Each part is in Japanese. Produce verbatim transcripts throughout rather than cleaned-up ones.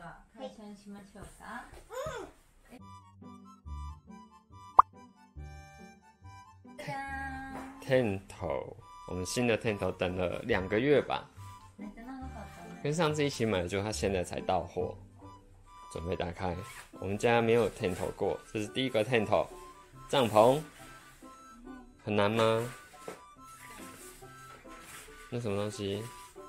は開始しましょうか。じゃーん。 텐头，我们新的텐头等了两个月吧，跟上次一起买的，就它现在才到货，准备打开。我们家没有텐头过，这是第一个텐头。帐篷很难吗？那什么东西？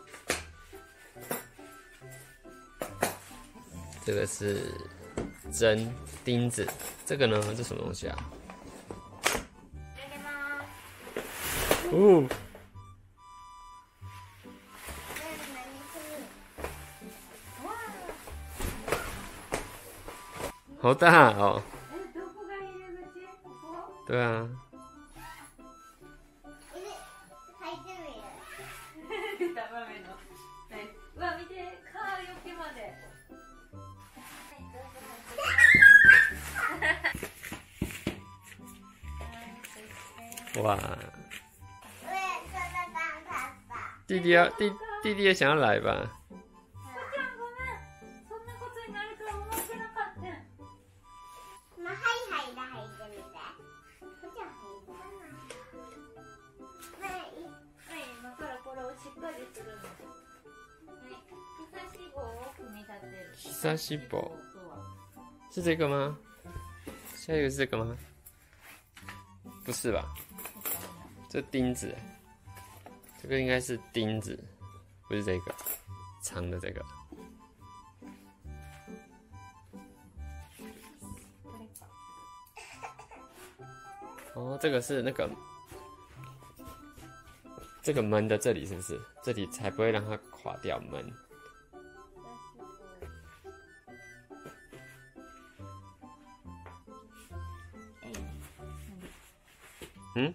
这个是针钉子，这个呢？这什么东西啊？哦，好大哦！对啊。哇！弟弟要弟弟弟也想要来吧？久し棒是这个吗？下一个是这个吗？不是吧？这钉子，这个应该是钉子，不是这个长的这个。哦，这个是那个这个门的这里是不是？这里才不会让它垮掉门。嗯？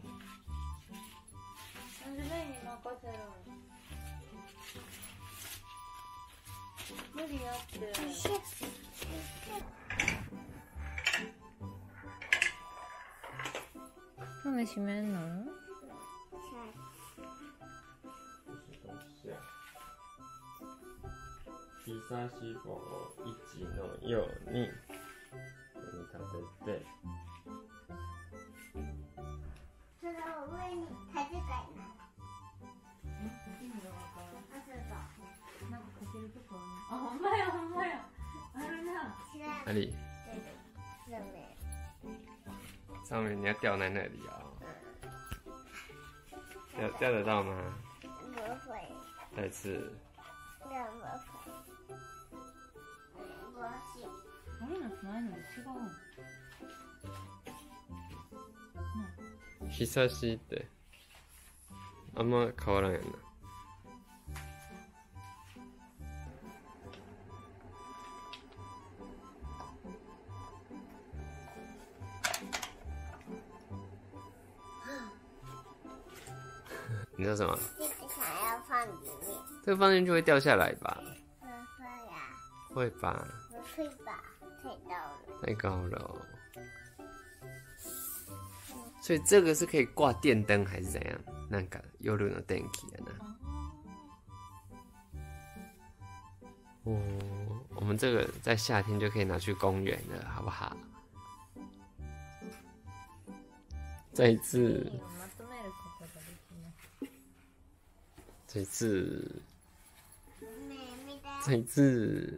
なんで閉めんの？ 久し棒いちのように組み立てて。 その上に立てたいな。 意味がわからん。あ、そうそう。なんかかけるとこある。あ、ほんまやほんまや。あるな。 哪里？ 上面。 上面你要吊在那里啊、哦？吊吊得到吗？ 不会。 再次。 不会。不行。 あれのとないのに違うの？ 久しってあんま変わらんやんな。你知道什么？ 这个想要放里面。 这个放进去会掉下来吧？ 不会呀。 会吧？ 不会吧？太高了。 太高了哦。所以这个是可以挂电灯还是怎样？なんか夜の電気やな。哦，我们这个在夏天就可以拿去公园了，好不好？再一次，再一次，再一次。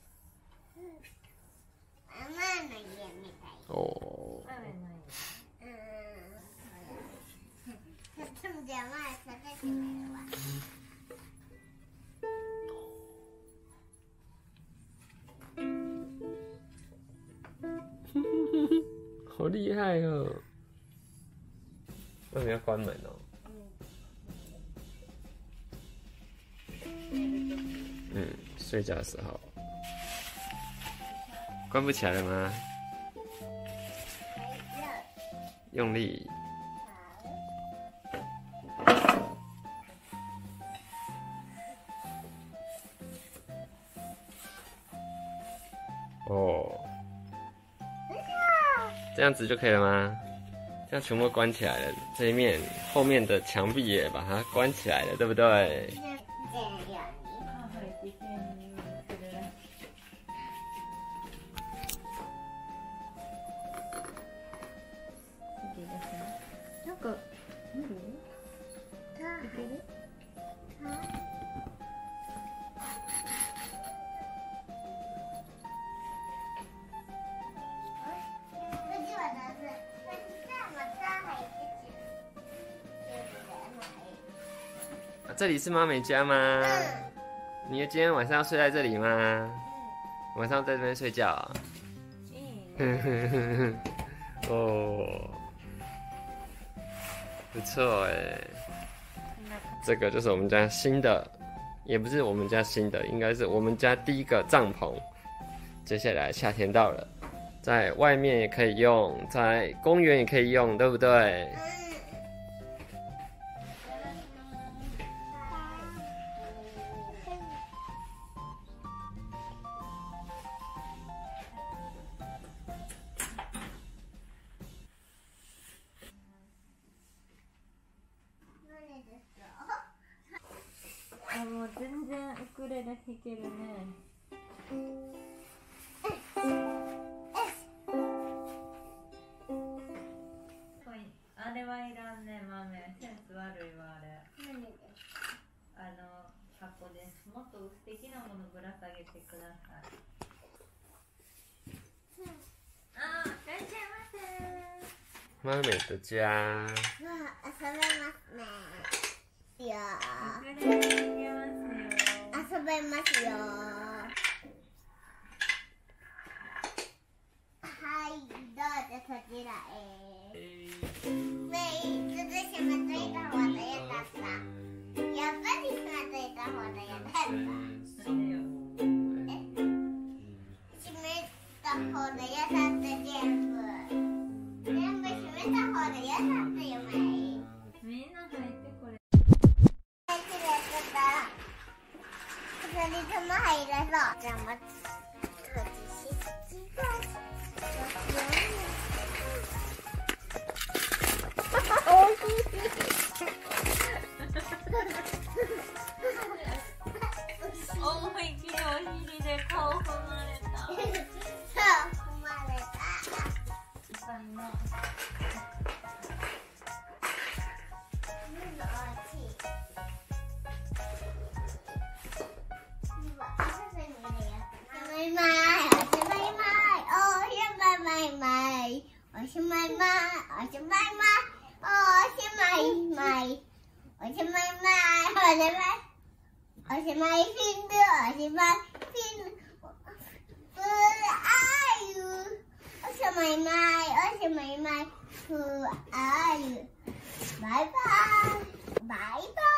哦。好厉害哦！为什么要关门哦？嗯，睡觉的时候关不起来了吗？用力。哦，这样子就可以了吗？这样全部关起来了，这一面后面的墙壁也把它关起来了，对不对？ 这里是妈美家吗？你今天晚上要睡在这里吗？晚上在这边睡觉啊？哦，不错哎。这个就是我们家新的，也不是我们家新的，应该是我们家第一个帐篷。接下来夏天到了，在外面也可以用，在公园也可以用，对不对？ あ、もう全然ウクレレ弾けるね。あれはいらんね、豆。センス悪いわ、あれ。あの、箱です。もっと素敵なものぶら下げてください。あ、いらっしゃいませ。 妈美的家。 遊べますね。いやウクレレ弾けますよ。 遊べますよ。はい、どうぞそちらへ。メイ、ちょっと閉めといた方がよかった。やっぱり閉めといた方がよかった。閉めた方がよかった全部。全部閉めた方がよかったよ、メイ。 みんな入ってこれ。 ふたりとも入れそう。じゃあまず閉じし大きい。 思いっきりお尻で顔踏まれた。 そう、踏まれた。 痛いな。 おしまいまい、おしまいまい、おしまいまい、おしまいまい、おしまいまい、おしまいまい、おしまいまい、おしまいフィング、おしまいフィング、ふあゆ、おしまいまい、おしまいまい、ふあゆ、バイバイ、バイバイ。